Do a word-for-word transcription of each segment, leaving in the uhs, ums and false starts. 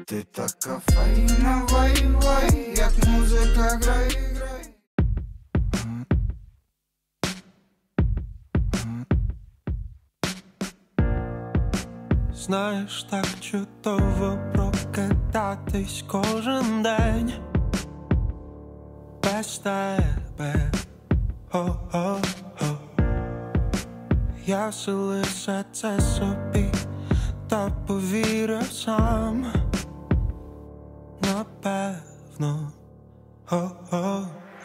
Ти така файна, вай, вай, як музика грай, грай. Знаєш, так чудово прокидатись кожен день без тебе, о-о-о. Я все лише це собі та повірив сам, напевно, о-о-о.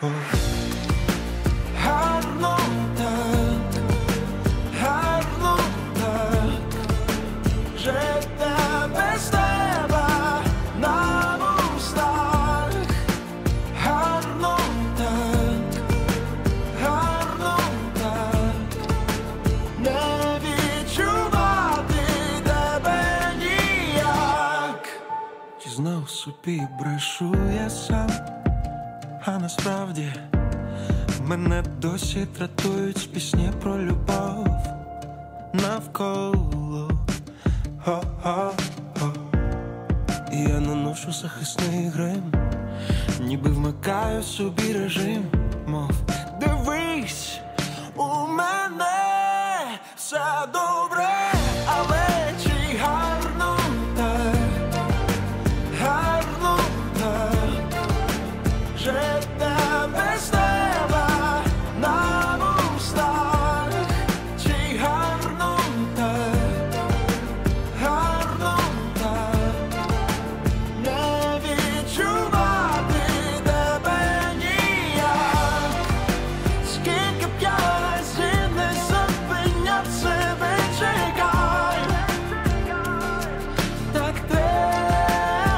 Гарно так, гарно так жити без тебе на вустах. Гарно так, гарно так не відчувати тебе ніяк. Чи знов собі брешу я сам, а насправді мене досі дратують пісні про любов навколо. О-о-о. І я наношу захисний грим, ніби вмикаю собі режим, мов дивись, у мене все добре, але чи гарно так, гарно так жити без тебе на вустах. Чи гарно так, гарно так не відчувати тебе ніяк. Скільки б я разів не зупиняв себе, чекай, так треба.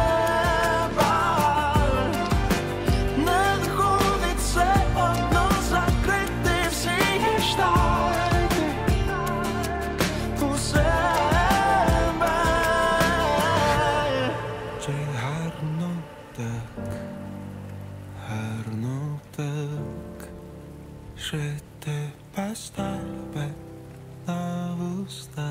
Не виходить все одно закрити всі гештальти у себе. Чи гарно так, гарно так жити без тебе на вустах.